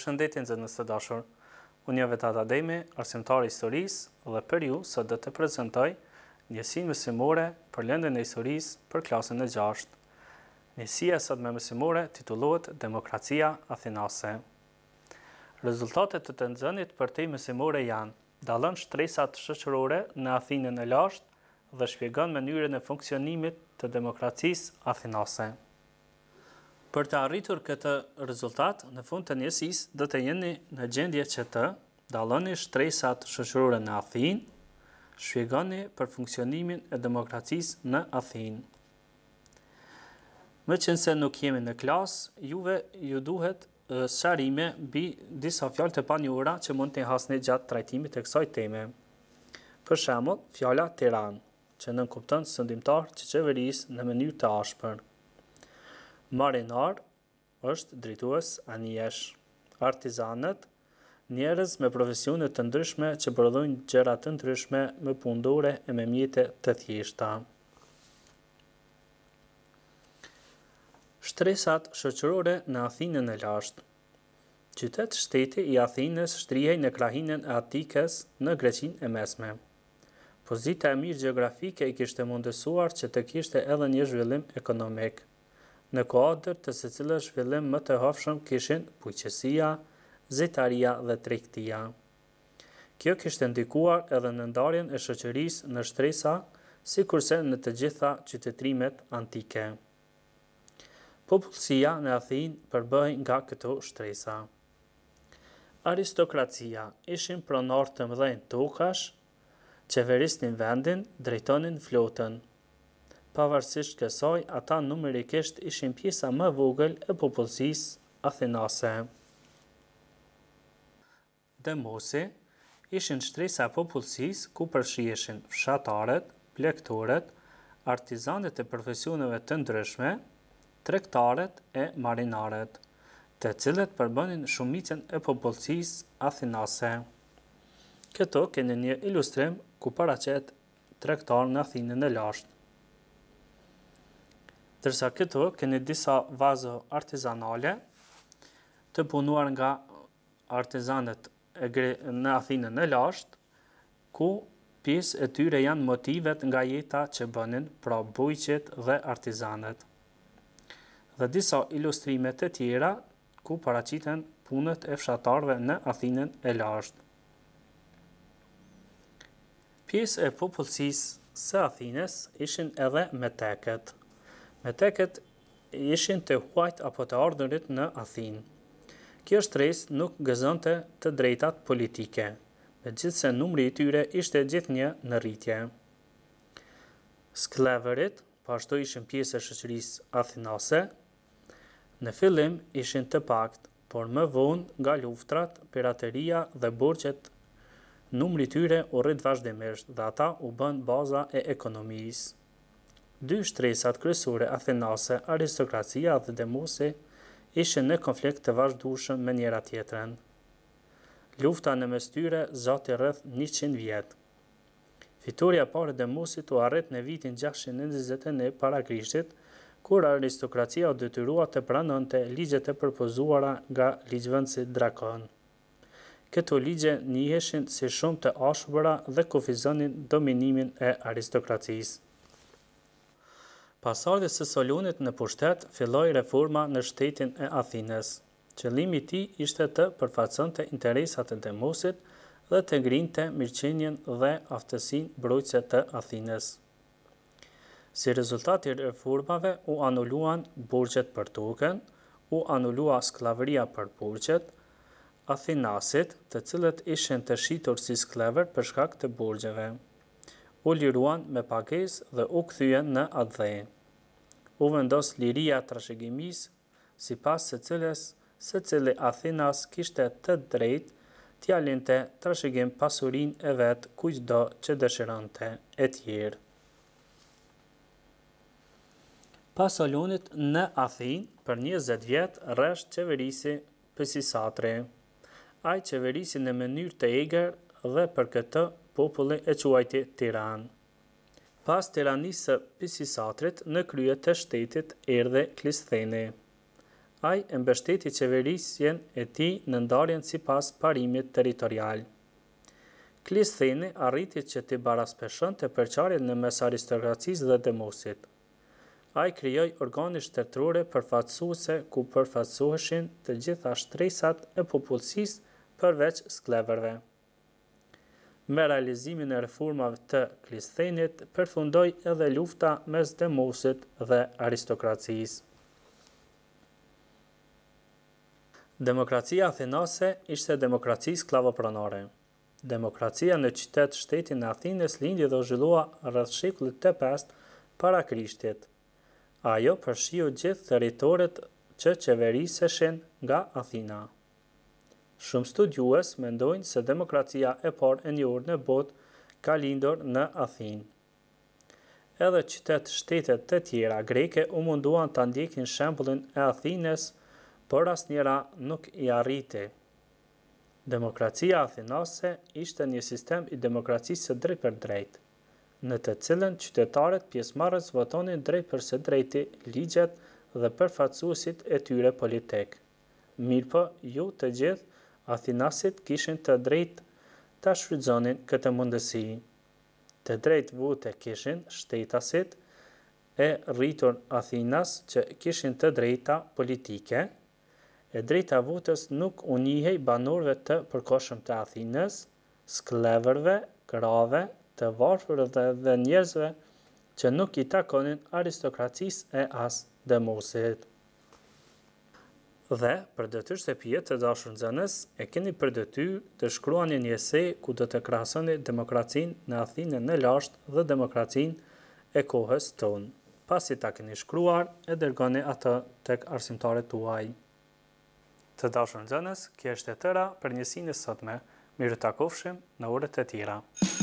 Përshëndetje nxënës të dashur. Unë jam Vetat Ademi, arsimtar i historisë dhe për ju sot do të prezantoj njësinë mësimore për lëndën e historisë për klasën e 6. Njësia sot me mësimore titullohet Demokracia Athinase. Rezultatet të nxënit për te mësimore janë: dallon shtresat shoqërore në Athinën e lashtë dhe shpjegon mënyrën e funksionimit të demokracisë athinase. Për të arritur këtë rezultat, në fund të njësisë do të jeni në gjendje që të dalloni shtresat shoqërore në Athinë, shpjegoni për funksionimin e demokracisë në Athinë. Meqense nuk jemi në klasë, juve ju duhet sqarime mbi disa fjalë të panjohura që mund të hasni gjatë trajtimit të kësaj teme. Për shembull, fjala tiran, që nënkupton sëndimtar të qeverisë në mënyrë të ashpër. Marinar është drejtues anijesh. Artizanët, njerëz me profesione të ndryshme që prodhojnë gjëra të ndryshme me pundore e me mjete të thjeshta. Shtresat shoqërore në Athinën e lashtë. Qytet-shteti i Athinës shtrihej në krahinën e Atikës në Greqinë e mesme. Pozita e mirë gjeografike i kishte mundësuar që të kishte edhe një zhvillim ekonomik, në kuadër të së cilës zhvillim më të hafshëm kishin bujqësia, zejtaria dhe tregtia. Kjo kishte ndikuar edhe në ndarjen e shoqërisë në shtresa, sikurse në të gjitha qytetrimet antike. Popullsia në Athinë përbëhej nga këto shtresa. Aristokracia ishin pronar të mëdhenj tokash, qeverisnin vendin, drejtonin flotën. Pavarësisht kësaj, ata numerikisht ishin pjesa më vogël e popullsisë athinase. Demosi ishin shtresa e popullsisë ku përfshihen fshatarët, plegtorët, artizanët e profesioneve të ndryshme, tregtarët e marinarët, të cilët përbënin shumicën e popullsisë athinase. Këto keni një ilustrim ku paraqet tregtar në Athinën e lashtë. Dërsa këto keni disa vazo artizanale të punuar nga artizanët në Athinën e lashtë, ku pjesë e tyre janë motivet nga jeta që bënin, pra bujqet dhe artizanët. Dhe disa ilustrime të tjera ku paraqiten punët e fshatarëve në Athinën e lashtë. Pjesë e popullsisë së Athinës ishin edhe meteket. Meteket ishin të huajt apo të ardhurit në Athinë. Kjo shtresë nuk gëzonte të drejtat politike, megjithse numri i tyre ishte gjithnjë në rritje. Skleverit, pashtu ishin pjesë e shoqërisë athinase. Në fillim ishin të pakt, por më vonë nga luftrat, pirateria dhe borxhet, numri i tyre u rrit vazhdimisht dhe ata u bën baza e ekonomisë. Dy shtresat kryesore athinase, aristokracia dhe demosi, ishin në konflikt të vazhdueshëm me njëra tjetrën. Lufta në mes tyre zati rreth 100 vjet. Fitoria e parë e demosit u arrit në vitin 621 para.Kr., kur aristokracia u detyrua të pranonte ligjet e propozuara nga ligjvënësi Drakon. Këto ligje njiheshin si shumë të ashpra dhe kufizonin dominimin e aristokracisë. Pas ardhjes së Solunit në pushtet, filloi reforma në shtetin e Athinës. Qëllimi i tij ishte të përfaqësonte interesat e demosit dhe të ngrinte mirëqenien dhe aftësinë mbrojtëse të Athinës. Si rezultat i reformave u anuluan borxhet për tokën, u anulua skllavëria për borxhet, athinasit, të cilët ishin të shitur si sklever për shkak të borxheve, u liruan me pagesë dhe u kthyen në atdhe. U vendos liria trashëgimisë, sipas së cilës secili athinas kishte të drejtë t'ia linte trashëgim pasurinë e vet kuçdo që dëshironte, etj. Pas Solunit në Athinë, për 20 vjet rresht qeverisi Pisisatri. Ai qeverisi në mënyrë të egër dhe për këtë populli e quajti tiran. Pas tiranisë së Pisisatrit, në krye të shtetit erdhi Klistheni. Ai e mbështeti qeverisjen e tij në ndarjen sipas parimit territorial. Klistheni arriti që t'i baraspeshonte përçarjen në mes aristokracisë dhe demosit. Ai krijoi organe shtetërore përfaqësuese ku përfaqësoheshin të gjitha shtresat e popullsisë përveç skleverëve. Me realizimin e reformave të Klisthenit përfundoi edhe lufta mes demosit dhe aristokracisë. Demokracia athenase ishte demokraci sklavopronare. Demokracia në qytet-shtetin e Athinës lindi dhe u zhvillua rreth shekullit të 5 para Krishtit. Ajo përfshiu gjithë territoret që qeveriseshin nga Athina. Shumë studiues mendojnë se demokracia e parë e njohur në botë ka lindur në Athinë. Edhe qytet-shtetet të tjera greke u munduan ta ndjekin shembullin e Athinës, por asnjëra nuk i arriti. Demokracia athinase ishte një sistem i demokracisë së drejtpërdrejtë, në të cilën qytetarët pjesëmarrës votonin drejt për së drejti ligjet dhe përfaqësuesit e tyre politik. Mirëpo, jo të gjithë athinasit kishin të drejtë ta shfrytëzonin këtë mundësi. Të drejtë vote kishin shtetasit e rritur Athinas që kishin të drejta politike. E drejta votës nuk u njihej banorëve të përkohshëm të Athinës, skleverëve, krave, të varfërve dhe njerëzve që nuk i takonin aristokracisë e as demosit. Dhe, për detyrë shtëpie të dashur nxënës, e keni për detyrë të shkruani një ese ku do të krahasoni demokracinë në Athinën në lashtë dhe demokracinë e kohës tonë. Pasi ta keni shkruar, e dërgoni atë tek arsimtarët tuaj. Të dashur nxënës, kjo është e tëra për njësinë e sotme. Miru takofshim në orët e tjera.